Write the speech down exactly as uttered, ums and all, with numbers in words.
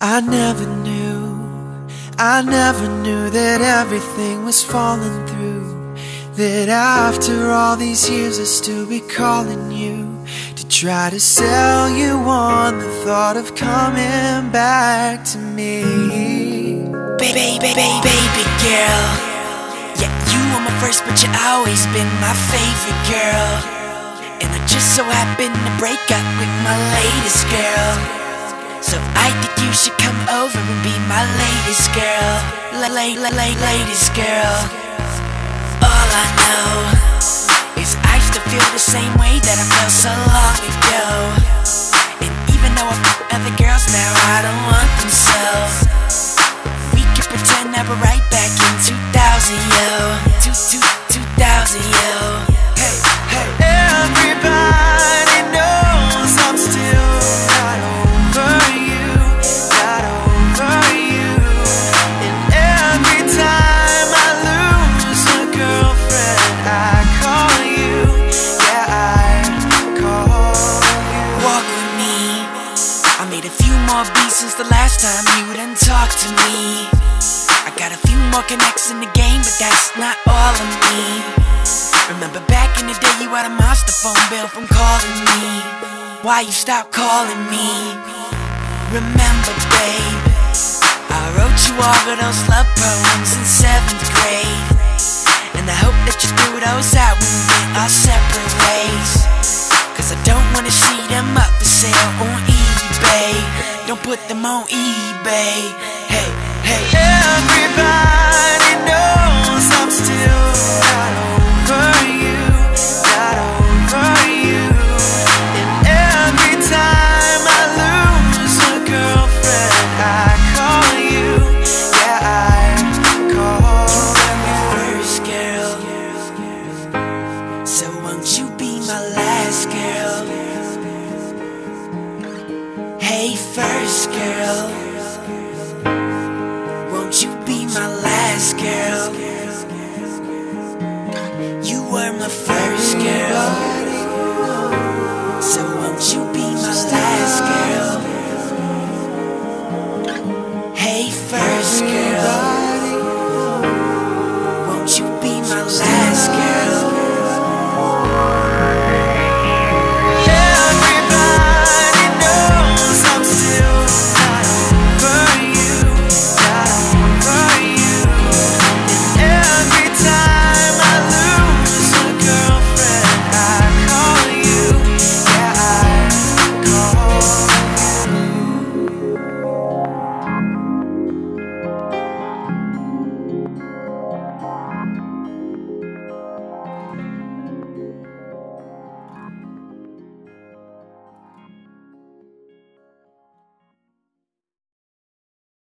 I never knew, I never knew that everything was falling through. That after all these years I'd still be calling you to try to sell you on the thought of coming back to me. Baby, baby, baby girl, yeah, you were my first but you always been my favorite girl. And I just so happened to break up with my latest girl. So I think you should come over and be my latest girl. La la la la latest girl. All I know is I still feel the same way that I felt so long ago. And even though I fuck other girls now, I don't want them so. We can pretend that we're right back in two thousand, yo. Two, two, two thousand, yo. Hey, hey. Everybody knows I'm still not over you, not over you. And every time I lose a girlfriend, I call you, yeah, I call you. Walk with me, I made a few more beats since the last time you done talked to me. I got a few more connects in the game, but that's not all of me. Remember back in the day you had a monster phone bill from calling me. Why you stopped calling me? Remember babe, I wrote you all of those love poems in seventh grade. And I hope that you threw those out when we went our separate ways. Cause I don't wanna see them up for sale on eBay. Don't put them on eBay. Hey, hey. Everybody knows I'm still not over you, not over you. And every time I lose a girlfriend, I call you, yeah, I call you. First girl, so won't you be my last girl? Hey first girl,